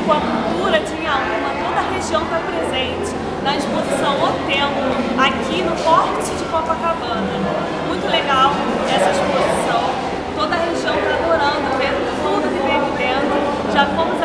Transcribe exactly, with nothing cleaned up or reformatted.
com a cultura de Inhaúma, toda a região está presente na exposição O Templo, aqui no Forte de Copacabana. Muito legal essa exposição, toda a região está adorando ver tudo que tem aqui dentro. Já fomos